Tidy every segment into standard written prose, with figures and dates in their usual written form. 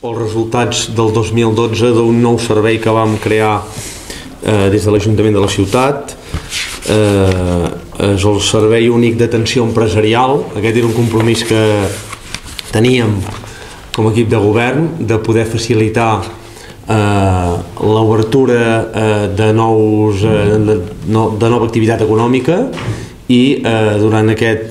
els resultats del 2012 d'un nou servei que vam crear des de l'Ajuntament de la ciutat. És el Servei Únic d'Atenció Empresarial. Aquest era un compromís que teníem com a equip de govern, de poder facilitar l'obertura de nova activitat econòmica, i durant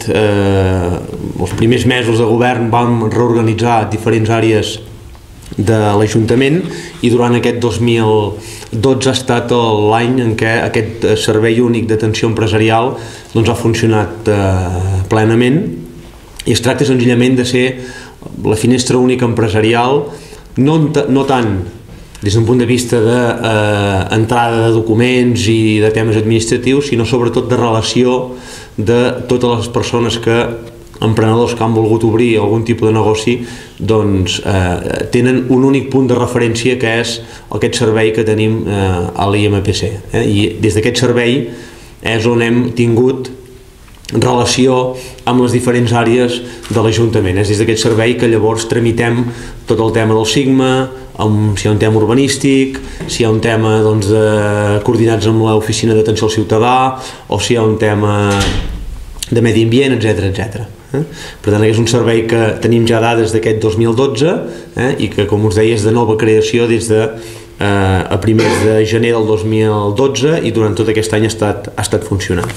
els primers mesos de govern vam reorganitzar diferents àrees de l'Ajuntament, i durant aquest 2012 ha estat l'any en què aquest Servei Únic d'Atenció Empresarial ha funcionat plenament. I es tracta senzillament de ser la finestra única empresarial, no tant des d'un punt de vista d'entrada de documents i de temes administratius, sinó sobretot de relació de totes les persones emprenedors que han volgut obrir algun tipus de negoci, tenen un únic punt de referència, que és aquest servei que tenim a l'IMPC. I des d'aquest servei és on hem tingut relació amb les diferents àrees de l'Ajuntament. És des d'aquest servei que llavors tramitem tot el tema del SIGMA, si hi ha un tema urbanístic, si hi ha un tema coordinats amb l'Oficina d'Atenció al Ciutadà, o si hi ha un tema de medi ambient, etc. Per tant, és un servei que tenim ja dades d'aquest 2012 i que, com us deia, és de nova creació des de a primers de gener del 2012, i durant tot aquest any ha estat funcionant.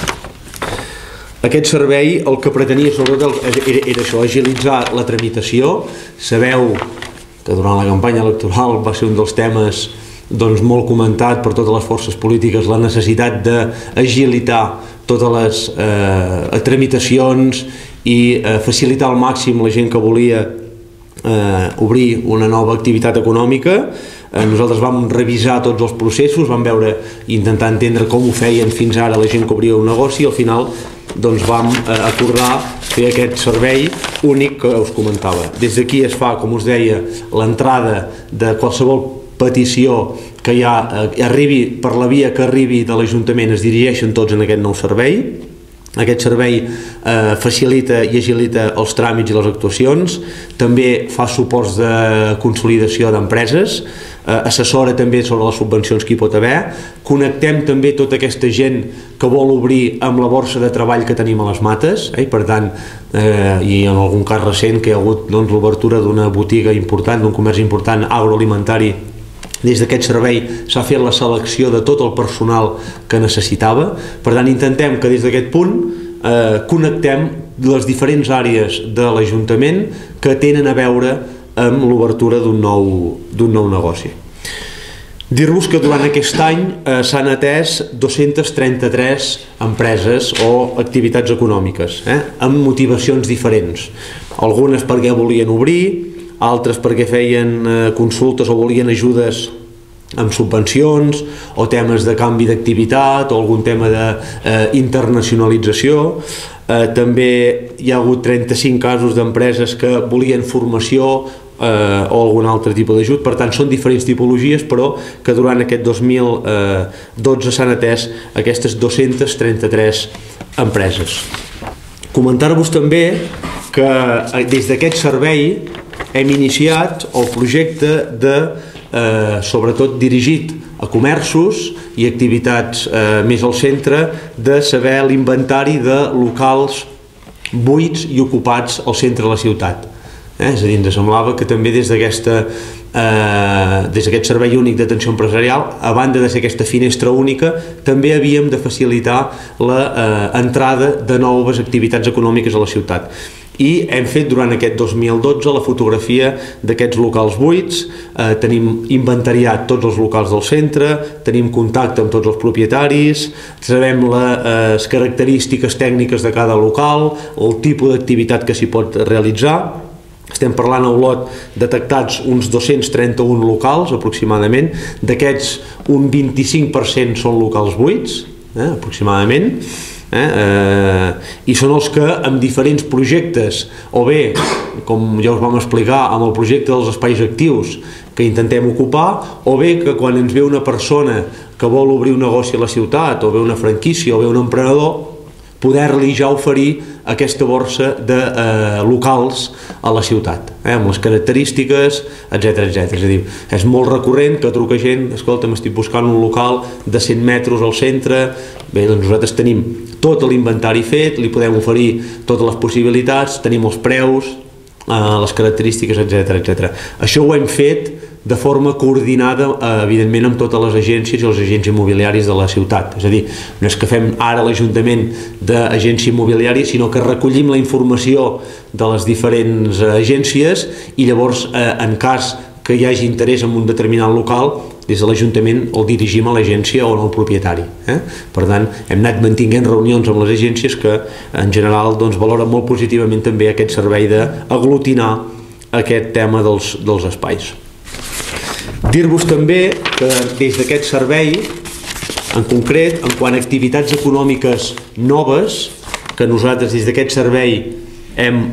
Aquest servei el que pretenia sobretot era això, agilitzar la tramitació. Sabeu que durant la campanya electoral va ser un dels temes molt comentat per totes les forces polítiques, la necessitat d'agilitar totes les tramitacions i facilitar al màxim la gent que volia obrir una nova activitat econòmica. Nosaltres vam revisar tots els processos, vam veure, intentar entendre com ho feien fins ara la gent que obria un negoci, i al final vam acordar fer aquest servei únic que us comentava. Des d'aquí es fa, com us deia, l'entrada de qualsevol petició que arribi per la via que arribi de l'Ajuntament, es dirigeixen tots en aquest nou servei. Aquest servei facilita i agilita els tràmits i les actuacions, també fa suports de consolidació d'empreses, assessora també sobre les subvencions que hi pot haver, connectem també tota aquesta gent que vol obrir amb la borsa de treball que tenim a les Mates, i per tant, i en algun cas recent que hi ha hagut l'obertura d'una botiga important, d'un comerç important agroalimentari, des d'aquest servei s'ha fet la selecció de tot el personal que necessitava. Per tant, intentem que des d'aquest punt connectem les diferents àrees de l'Ajuntament que tenen a veure amb l'obertura d'un nou negoci. Dir-vos que durant aquest any s'han atès 233 empreses o activitats econòmiques, amb motivacions diferents. Algunes perquè volien obrir, altres perquè feien consultes o volien ajudes amb subvencions, o temes de canvi d'activitat, o algun tema d'internacionalització. També hi ha hagut 35 casos d'empreses que volien formació o algun altre tipus d'ajut. Per tant, són diferents tipologies, però que durant aquest 2012 s'han atès aquestes 233 empreses. Comentar-vos també que des d'aquest servei hem iniciat el projecte sobretot dirigit a comerços i activitats més al centre, de saber l'inventari de locals buits i ocupats al centre de la ciutat. És a dir, ens semblava que també des d'aquest Servei Únic d'Atenció Empresarial, a banda de ser aquesta finestra única, també havíem de facilitar l'entrada de noves activitats econòmiques a la ciutat. I hem fet durant aquest 2012 la fotografia d'aquests locals buits, tenim inventariat tots els locals del centre, tenim contacte amb tots els propietaris, sabem les característiques tècniques de cada local, el tipus d'activitat que s'hi pot realitzar. Estem parlant a Olot detectats uns 231 locals aproximadament, d'aquests un 25% són locals buits, aproximadament, i són els que amb diferents projectes, o bé, com ja us vam explicar, amb el projecte dels espais actius que intentem ocupar, o bé que quan ens ve una persona que vol obrir un negoci a la ciutat, o bé una franquícia, o bé un emprenedor, poder-li ja oferir aquesta borsa de locals a la ciutat, amb les característiques, etc. És a dir, és molt recurrent que truca gent, escolta, m'estic buscant un local de 100 metres al centre. Bé, doncs nosaltres tenim tot l'inventari fet, li podem oferir totes les possibilitats, tenim els preus, les característiques, etc. Això ho hem fet de forma coordinada, evidentment, amb totes les agències i els agents immobiliaris de la ciutat. És a dir, no és que fem ara l'Ajuntament d'agència immobiliària, sinó que recollim la informació de les diferents agències i llavors, en cas que hi hagi interès en un determinat local, des de l'Ajuntament el dirigim a l'agència o al propietari. Per tant, hem anat mantinguent reunions amb les agències que, en general, valoren molt positivament també aquest servei d'aglutinar aquest tema dels espais. Dir-vos també que des d'aquest servei, en concret, en quant a activitats econòmiques noves, que nosaltres des d'aquest servei hem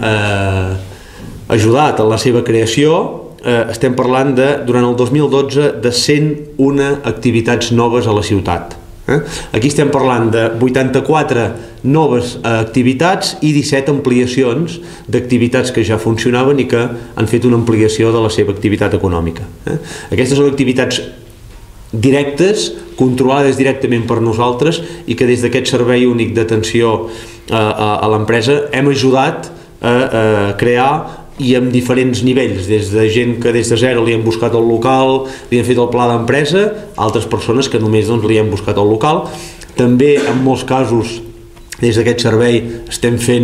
ajudat a la seva creació, estem parlant durant el 2012 de 101 activitats noves a la ciutat. Aquí estem parlant de 84 noves activitats i 17 ampliacions d'activitats que ja funcionaven i que han fet una ampliació de la seva activitat econòmica. Aquestes són activitats directes, controlades directament per nosaltres i que des d'aquest servei únic d'atenció a l'empresa hem ajudat a crear, i amb diferents nivells, des de gent que des de zero li hem buscat el local, li hem fet el pla d'empresa, altres persones que només li hem buscat el local. També en molts casos des d'aquest servei estem fent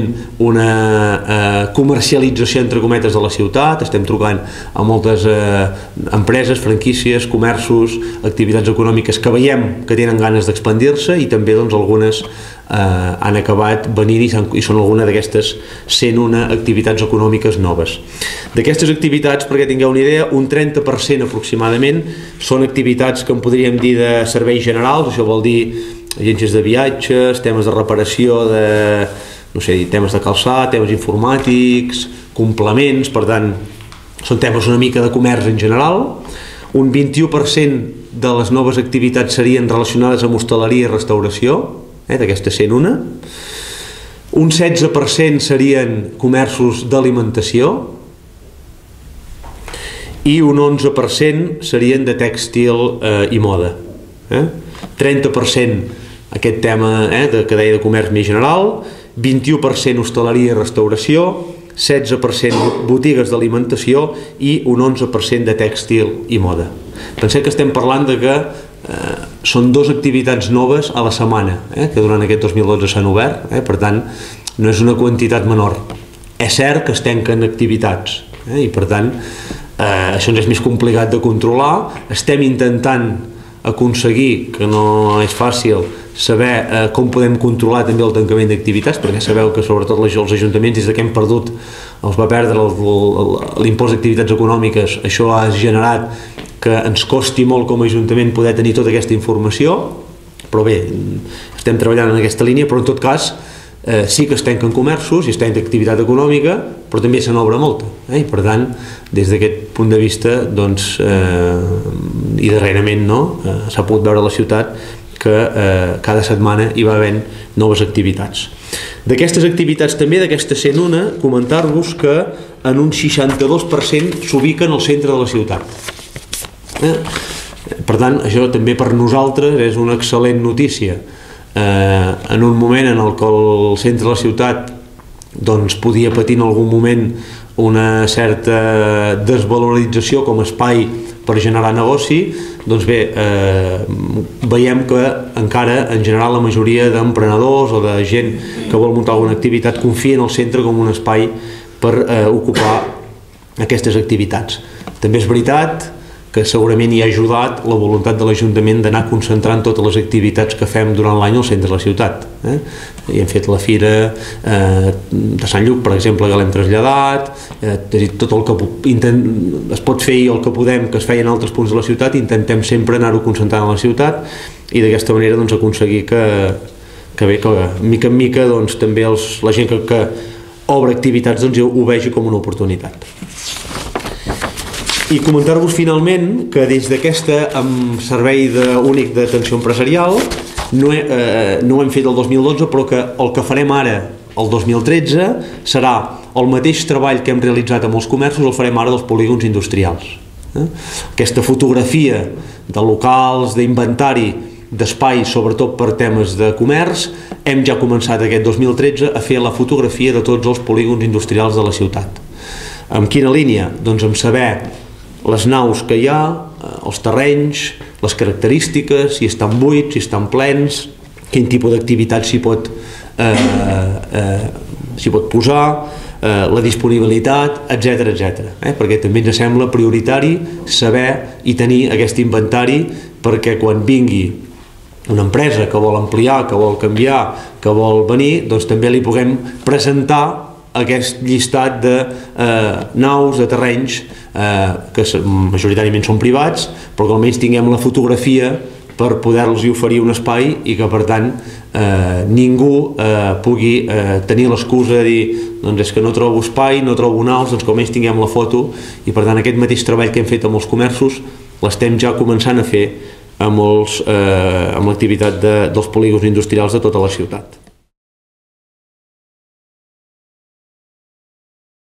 una comercialització entre cometes de la ciutat, estem trucant a moltes empreses, franquícies, comerços, activitats econòmiques que veiem que tenen ganes d'expandir-se i també algunes han acabat venint i són alguna d'aquestes 101 activitats econòmiques noves. D'aquestes activitats, perquè tingueu una idea, un 30% aproximadament són activitats que en podríem dir de serveis generals, això vol dir agències de viatges, temes de reparació temes de calçat, temes informàtics, complements, per tant, són temes una mica de comerç en general. Un 21% de les noves activitats serien relacionades amb hostaleria i restauració, d'aquestes 101. Un 16% serien comerços d'alimentació i un 11% serien de tèxtil i moda. 30% aquest tema que deia de comerç més general, 21% hostaleria i restauració, 16% botigues d'alimentació i un 11% de tèxtil i moda. Pensem que estem parlant de que són 2 activitats noves a la setmana, que durant aquest 2012 s'han obert, per tant no és una quantitat menor. És cert que es tanquen activitats i per tant això ens és més complicat de controlar. Estem intentant aconseguir, que no és fàcil, saber com podem controlar també el tancament d'activitats, perquè sabeu que sobretot els ajuntaments, des que hem perdut, els va perdre l'impost d'activitats econòmiques, això ha generat que ens costi molt com a ajuntament poder tenir tota aquesta informació, però bé, estem treballant en aquesta línia, però en tot cas sí que es tanquen comerços i es tanca activitat econòmica, però també se n'obre molta, i per tant, des d'aquest punt de vista, i darrerament s'ha pogut veure a la ciutat que cada setmana hi va havent noves activitats. D'aquestes activitats també, d'aquestes 101, comentar-vos que en un 62% s'ubiquen al centre de la ciutat. Per tant, això també per nosaltres és una excel·lent notícia. En un moment en el que el centre de la ciutat podia patir en algun moment una certa desvalorització com a espai per generar negoci, doncs bé, veiem que encara en general la majoria d'emprenedors o de gent que vol muntar alguna activitat confia en el centre com un espai per ocupar aquestes activitats. També és veritat que segurament hi ha ajudat la voluntat de l'Ajuntament d'anar concentrant totes les activitats que fem durant l'any al centre de la ciutat. I hem fet la fira de Sant Lluc, per exemple, que l'hem traslladat, tot el que es pot fer i el que podem, que es feia en altres punts de la ciutat, intentem sempre anar-ho concentrant a la ciutat i d'aquesta manera aconseguir que mica en mica també la gent que obre activitats ho vegi com una oportunitat. I comentar-vos finalment que des d'aquest servei únic d'atenció empresarial no ho hem fet el 2012, però que el que farem ara, el 2013, serà el mateix treball que hem realitzat amb els comerços, el farem ara dels polígons industrials. Aquesta fotografia de locals, d'inventari, d'espai, sobretot per temes de comerç, hem ja començat aquest 2013 a fer la fotografia de tots els polígons industrials de la ciutat. Amb quina línia? Doncs amb saber les naus que hi ha, els terrenys, les característiques, si estan buits, si estan plens, quin tipus d'activitat s'hi pot posar, la disponibilitat, etc. Perquè també ens sembla prioritari saber i tenir aquest inventari, perquè quan vingui una empresa que vol ampliar, que vol canviar, que vol venir, doncs també li puguem presentar aquest llistat de naus, de terrenys, que majoritàriament són privats, però que almenys tinguem la fotografia per poder-los oferir un espai i que, per tant, ningú pugui tenir l'excusa de dir doncs és que no trobo espai, no trobo naus, doncs que almenys tinguem la foto, i per tant aquest mateix treball que hem fet amb els comerços l'estem ja començant a fer amb l'activitat dels polígons industrials de tota la ciutat.